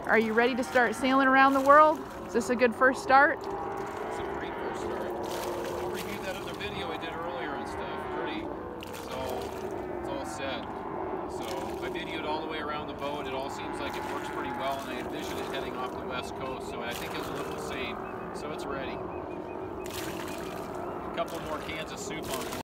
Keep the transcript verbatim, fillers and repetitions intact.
Are you ready to start sailing around the world? Is this a good first start? It's a great first start. I'll review that other video I did earlier and stuff. Pretty, it's all, it's all set. So I videoed all the way around the boat. It all seems like it works pretty well, and I envision it heading off the west coast. So I think it'll look the same. So it's ready. A couple more cans of soup on it.